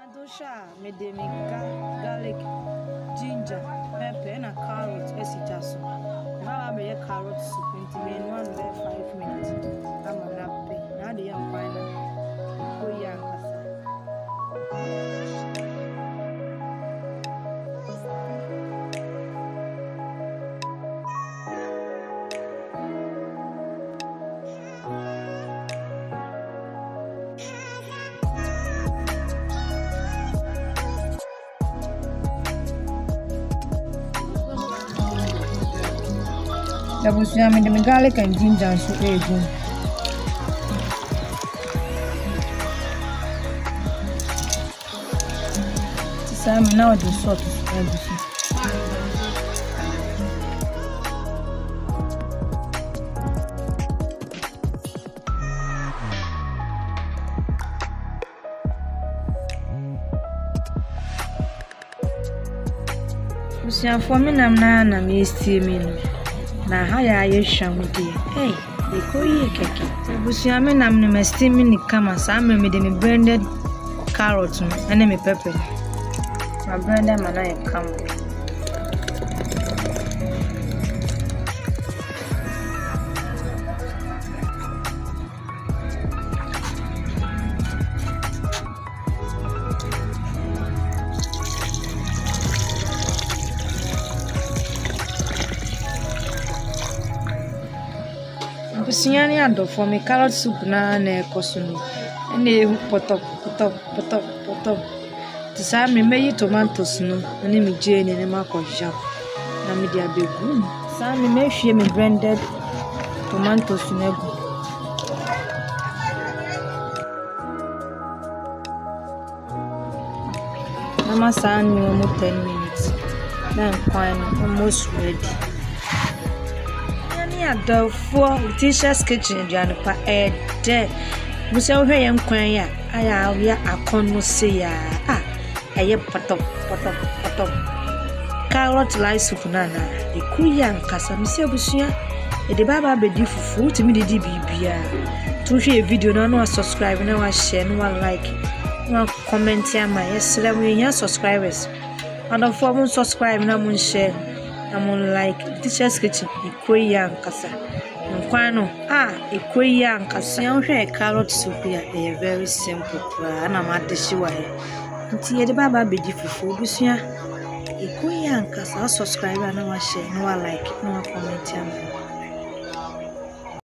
Adosha, medemika, garlic, ginger, pepper, and a carrot. Esitaso. Now I make carrot soup into me in 5 minutes. I'm a nappy. Now the young final. Oh, yeah, Double yam in the garlic and ginger and soup again. Sam now the salt is everything. For me, I'm not a steaming. Na haya yesha mudi hey ekoyi keke ebusia me nam ne steaming ni kama sa me de me blended carrot no ene me pepper ma blender mana e kama Busiani ando for me carrot soup na ekosunu ene potop to say me meyi tomatoes no ene me je ne ma ko jam na me dia begu say me hwie me blended tomatoes na egu na masani mo 10 minutes na kwai no almost ready. The four teachers kitchen Janipa there. We saw her young queen. We are a connoisseur. I potop. Carrot lice soup nana. The Kuyan Casamisia Busia. The Baba be different to me. The DBBA. To share a video, no subscribe, no share, no like, no comment. Yes, we subscribers. And of 4 subscribe, no share. I'm on like teacher's kitchen. Ikoya nkasa. Nkwano ikoya nkasa. Yan hwe carrot soup here. Very simple. Na ma dishi wa here. Nti ye de baba beji fufu busua. Ikoya nkasa. Subscribe na wa share, na wa like, na wa comment.